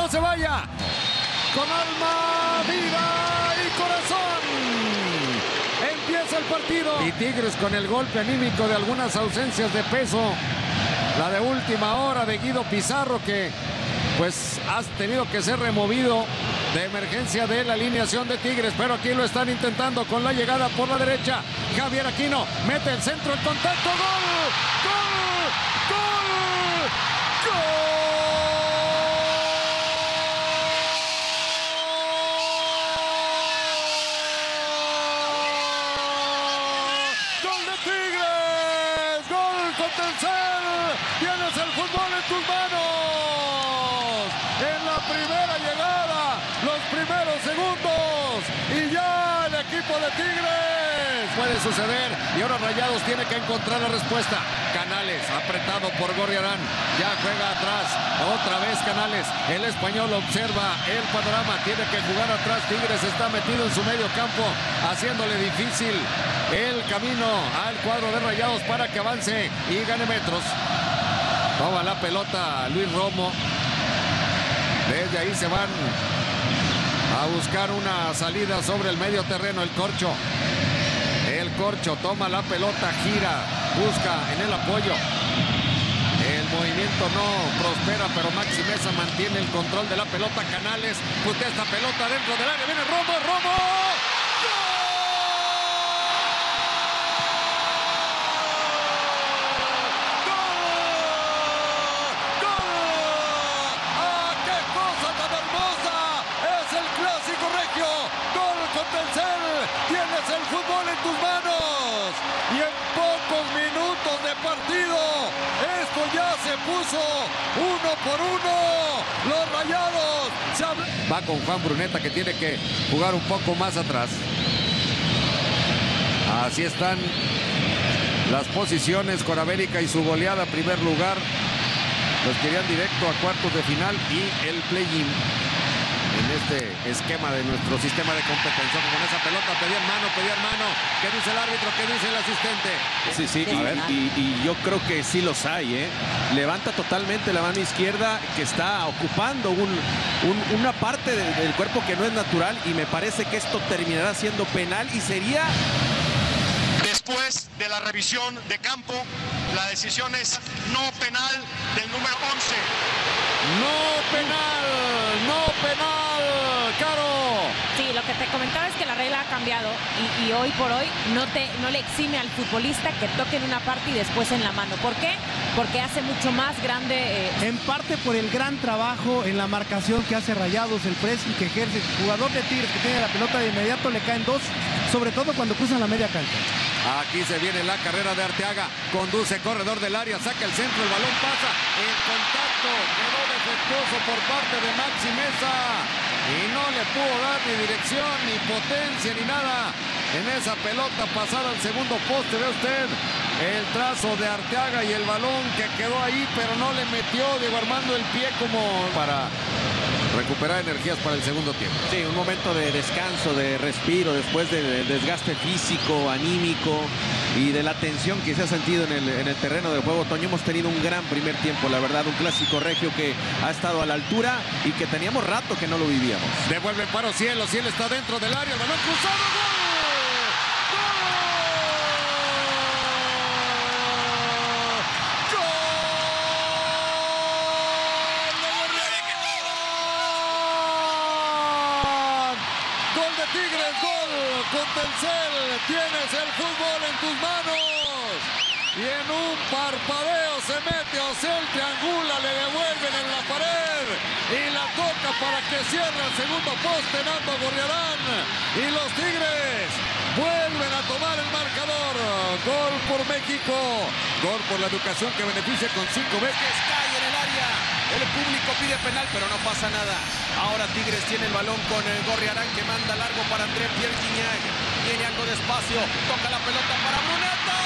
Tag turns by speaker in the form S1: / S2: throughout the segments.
S1: no se vaya. Con alma, vida y corazón. Empieza el partido. Y Tigres con el golpe anímico de algunas ausencias de peso. La de última hora de Guido Pizarro, que pues ha tenido que ser removido de emergencia de la alineación de Tigres, pero aquí lo están intentando con la llegada por la derecha. Javier Aquino mete el centro, el contacto, ¡gol! ¡Gol! ¡Gol! ¡Gol! ¡Gol de Tigres! ¡Gol con Telcel! ¡Tienes el fútbol en tus manos! En la primera llegada, los primeros segundos, y ya el equipo de Tigres. Puede suceder, y ahora Rayados tiene que encontrar la respuesta. Canales, apretado por Gorriarán, ya juega atrás, otra vez Canales. El español observa el panorama, tiene que jugar atrás. Tigres está metido en su medio campo, haciéndole difícil el camino al cuadro de Rayados para que avance y gane metros. Toma la pelota Luis Romo. Desde ahí se van a buscar una salida sobre el medio terreno. El Corcho toma la pelota, gira, busca en el apoyo. El movimiento no prospera, pero Maxi Meza mantiene el control de la pelota. Canales putea esta pelota dentro del área. Viene Romo. Tienes el fútbol en tus manos y en pocos minutos de partido esto ya se puso 1-1. Los Rayados va con Juan Bruneta, que tiene que jugar un poco más atrás. Así están las posiciones con América y su goleada primer lugar. Los querían directo a cuartos de final y el play-in en este esquema de nuestro sistema de competencia. Con esa pelota pedían mano. ¿Qué dice el árbitro? ¿Qué dice el asistente?
S2: Sí,
S1: a ver.
S2: Y yo creo que sí los hay, ¿eh? Levanta totalmente la mano izquierda, que está ocupando una parte del cuerpo que no es natural, y me parece que esto terminará siendo penal y sería...
S3: Después de la revisión de campo, la decisión es no penal del número 11.
S1: No penal, Caro.
S4: Sí, lo que te comentaba es que la regla ha cambiado y hoy por hoy no le exime al futbolista que toque en una parte y después en la mano. ¿Por qué? Porque hace mucho más grande...
S5: En parte por el gran trabajo en la marcación que hace Rayados, el pressing que ejerce. El jugador de Tigres que tiene la pelota de inmediato le caen dos, sobre todo cuando cruzan la media cancha.
S1: Aquí se viene la carrera de Arteaga, conduce corredor del área, saca el centro, el balón pasa, el contacto quedó defectuoso por parte de Maxi Meza y no le pudo dar ni dirección, ni potencia, ni nada en esa pelota pasada al segundo poste. Ve usted el trazo de Arteaga y el balón que quedó ahí, pero no le metió Diego Armando el pie como para recuperar energías para el segundo tiempo.
S2: Sí, un momento de descanso, de respiro, después del desgaste físico, anímico y de la tensión que se ha sentido en el terreno de juego. Toño, hemos tenido un gran primer tiempo, la verdad, un clásico regio que ha estado a la altura y que teníamos rato que no lo vivíamos.
S1: Devuelve para Ciel está dentro del área, el balón cruzado, ¡gol! Tigres, gol con Telcel. Tienes el fútbol en tus manos. Y en un parpadeo se mete Ocel, triangula, le devuelven en la pared. Y la toca para que cierre el segundo poste Nando Gorriarán. Y los Tigres vuelven a tomar el marcador. Gol por México. Gol por la educación que beneficia con 5 veces.
S2: Cae en el área. El público pide penal, pero no pasa nada. Ahora Tigres tiene el balón con Gorriarán, que manda largo para André Pierre Gignac. Viene algo despacio, toca la pelota para Bruneta.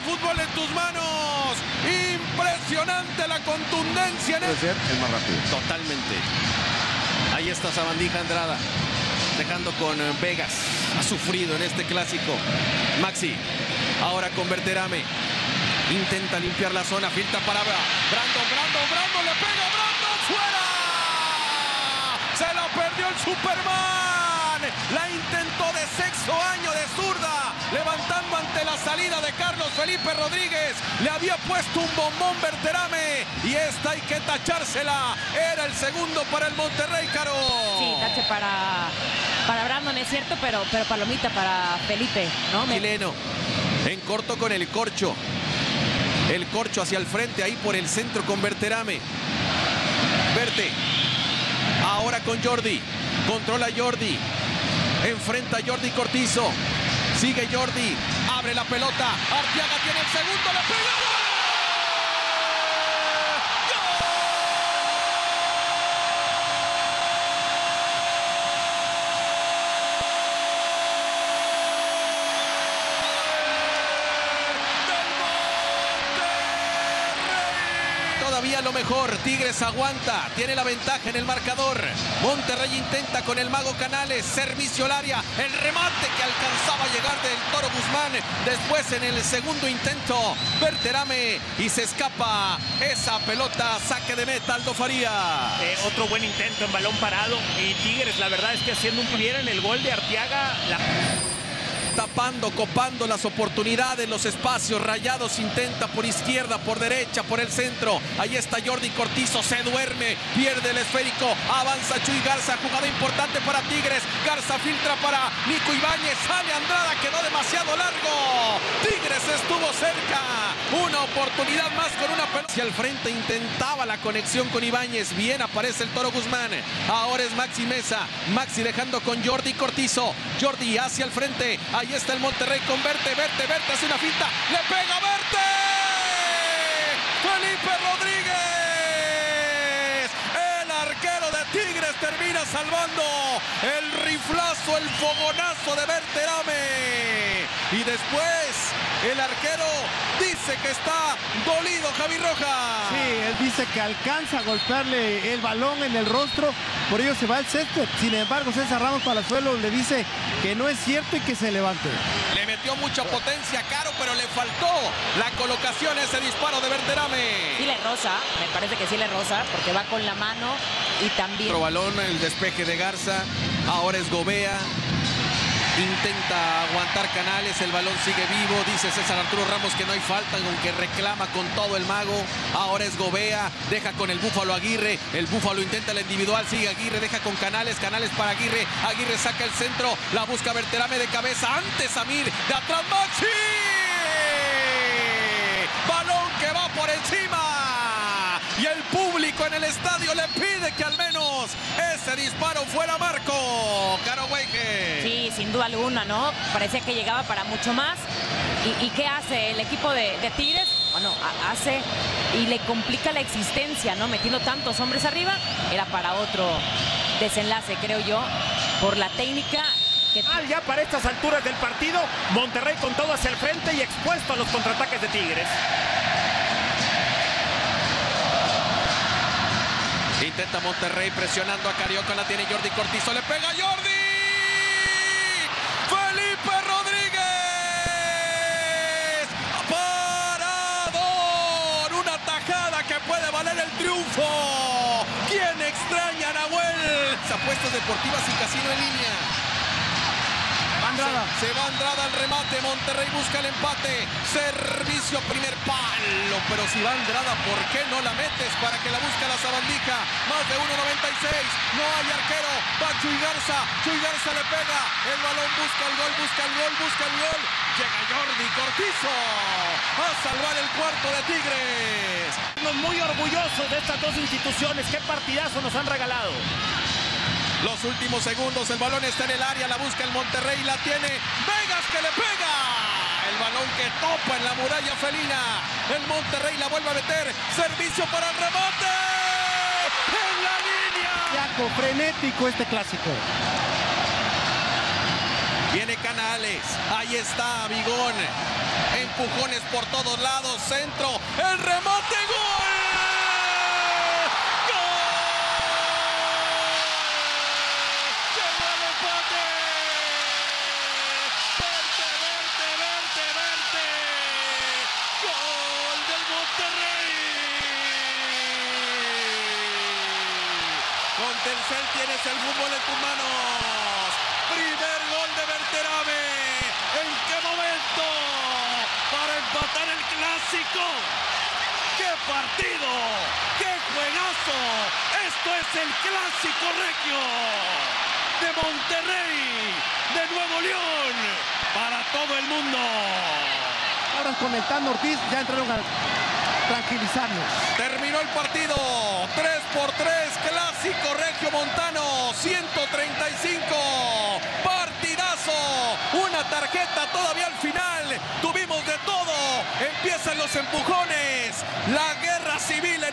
S2: fútbol en tus manos. Impresionante la contundencia.
S1: Puede ser el más rápido.
S2: Totalmente. Ahí está Sabandija Andrada, dejando con Vegas. Ha sufrido en este clásico. Maxi, ahora con Berterame. Intenta limpiar la zona, filtra para Brandon, le pega, Brandon, fuera. Se lo perdió el Superman. La intentó de sexto año de zurda, levantando ante la salida de Carlos Felipe Rodríguez. Le había puesto un bombón Berterame y esta hay que tachársela. Era el segundo para el Monterrey, Caro.
S4: Sí, tache para Brandon, es cierto, pero palomita para Felipe, ¿no?
S2: Chileno, en corto con el Corcho. El Corcho hacia el frente, ahí por el centro con Berterame. Verte. Ahora con Jordi. Controla Jordi. Enfrenta a Jordi Cortizo. Sigue Jordi. Abre la pelota. Arteaga tiene el segundo. Le pega. Todavía lo mejor, Tigres aguanta, tiene la ventaja en el marcador. Monterrey intenta con el Mago Canales, servicio al área, el remate que alcanzaba a llegar del Toro Guzmán. Después en el segundo intento, Berterame y se escapa esa pelota, saque de meta, Aldo Faría.
S6: Otro buen intento en balón parado y Tigres, la verdad es que haciendo un pie en el gol de Arteaga.
S2: Tapando, copando las oportunidades, los espacios. Rayados intenta por izquierda, por derecha, por el centro. Ahí está Jordi Cortizo, se duerme, pierde el esférico, avanza Chuy Garza, jugada importante para Tigres. Garza filtra para Nico Ibáñez, sale Andrada, quedó demasiado largo. Tigres estuvo cerca, una oportunidad más con una pelota hacia el frente, intentaba la conexión con Ibáñez. Bien aparece el Toro Guzmán. Ahora es Maxi Mesa, Maxi dejando con Jordi Cortizo. Jordi hacia el frente, ahí está el Monterrey con Verte hace una finta, le pega Verte. Felipe Rodríguez, el arquero de Tigres, termina salvando el riflazo, el fogonazo de Berterame. Y después el arquero dice que está dolido, Javi Rojas.
S5: Sí, él dice que alcanza a golpearle el balón en el rostro, por ello se va al césped. Sin embargo, César Ramos Palazuelos le dice que no es cierto y que se levante.
S2: Le metió mucha potencia, Caro, pero le faltó la colocación, ese disparo de Berterame.
S4: Sí le roza, me parece que sí le roza, porque va con la mano y también...
S2: Otro balón, el despeje de Garza, ahora es Gobea. Intenta aguantar Canales, el balón sigue vivo, dice César Arturo Ramos que no hay falta, aunque reclama con todo el Mago. Ahora es Gobea, deja con el Búfalo Aguirre, el Búfalo intenta la individual, sigue Aguirre, deja con Canales, Canales para Aguirre, Aguirre saca el centro, la busca Berterame de cabeza, antes Samir, de atrás Maxi. Balón que va por encima. Y el público en el estadio le pide que al menos ese disparo fuera marco. Caro Weige.
S4: Sí, sin duda alguna, ¿no? Parecía que llegaba para mucho más. ¿Y qué hace el equipo de Tigres? Bueno, hace y le complica la existencia, ¿no? Metiendo tantos hombres arriba, era para otro desenlace, creo yo, por la técnica.
S6: Ya para estas alturas del partido, Monterrey con todo hacia el frente y expuesto a los contraataques de Tigres.
S2: Intenta Monterrey presionando a Carioca, la tiene Jordi Cortizo, le pega Jordi. Felipe Rodríguez, parador, una tajada que puede valer el triunfo. ¿Quién extraña a Nahuel? Apuestas deportivas y casino en línea.
S5: Andrada.
S2: Se va Andrada al remate, Monterrey busca el empate, servicio primer palo, pero si va Andrada, ¿por qué no la metes para que la busque la Sabandija? Más de 1.96, no hay arquero, va Chuy Garza le pega, el balón busca el gol, llega Jordi Cortizo a salvar el cuarto de Tigres.
S6: Estamos muy orgullosos de estas dos instituciones, qué partidazo nos han regalado.
S2: Los últimos segundos, el balón está en el área, la busca el Monterrey, la tiene Vegas que le pega. El balón que topa en la muralla felina. El Monterrey la vuelve a meter. Servicio para el remate. En la línea.
S5: Yaco, frenético este clásico.
S2: Viene Canales. Ahí está Vigón. Empujones por todos lados. Centro. El remate. ¡Gol! Con Telcel tienes el fútbol en tus manos. Primer gol de Berterame. ¿En qué momento? Para empatar el clásico. ¡Qué partido! ¡Qué juegazo! Esto es el clásico regio de Monterrey, de Nuevo León, para todo el mundo.
S5: Ahora con el Tan Ortiz ya entraron a tranquilizarnos.
S2: Terminó el partido. 3-3, clásico regiomontano, 135. Partidazo. Una tarjeta todavía al final. Tuvimos de todo. Empiezan los empujones. La guerra civil.